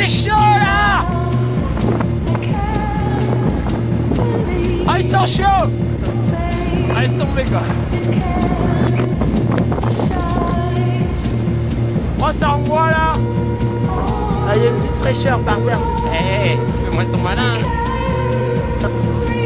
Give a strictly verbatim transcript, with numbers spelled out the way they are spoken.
chaud là. Ah, ils sont chauds. Ah, laisse tomber quoi. Oh, ça envoie là. Ah, il y a une petite fraîcheur par terre. Eh, hey, fais-moi son malin.